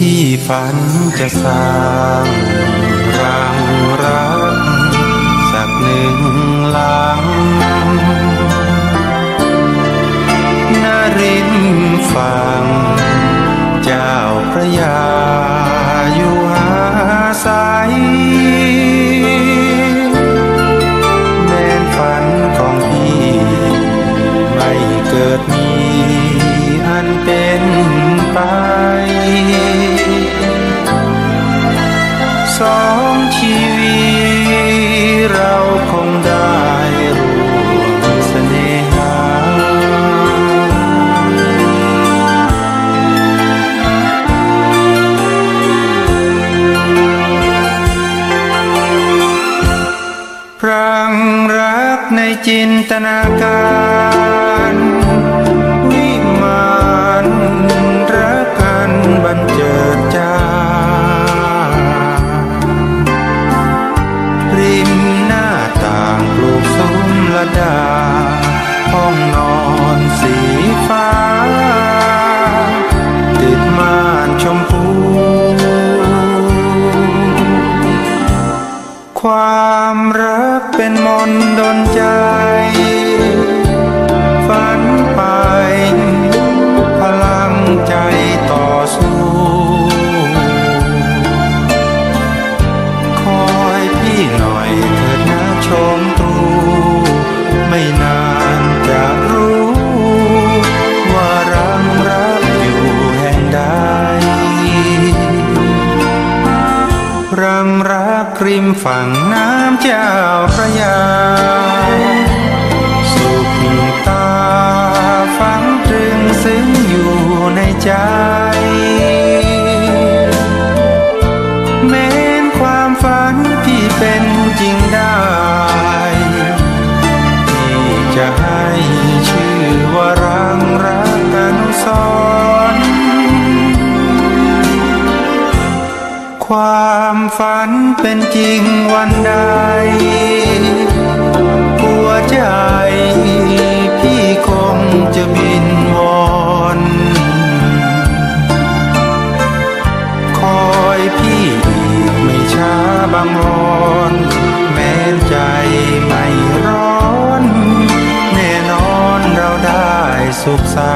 พี่ฝันจะสร้างรังรักสักหนึ่งหลังณริมฝั่งเจ้าพระยาอยู่หาใสแม้นฝันของพี่ไม่เกิดมีอันเป็นไปสองชีวิตเราคงได้ร่วมเสน่หาพรังรักในจินตนาการวิมานรักกันบันเจิดจ้าริมหน้าต่างปลูกซุ้มละดาห้องนอนสีฟ้าติดม่านชมพูความรักเป็นมนต์ดลใจฝันไปพลังใจต่อสู้คอยพี่หน่อยเถิดนะชมตรูไม่นานจะรู้ว่ารังรักอยู่แห่งใดรังรักริมฝั่งน้ำเจ้าพระยาสุขตาฝังตรึงซึ้งอยู่ในใจแม้นความฝันที่เป็นจริงได้ที่จะให้ชื่อว่ารังรักอนุสรณ์ความฝันเป็นจริงวันใดหัวใจพี่คงจะบินวนคอยพี่อีกไม่ช้าบางรอนแม้ใจไม่ร้อนแน่นอนเราได้สุขสั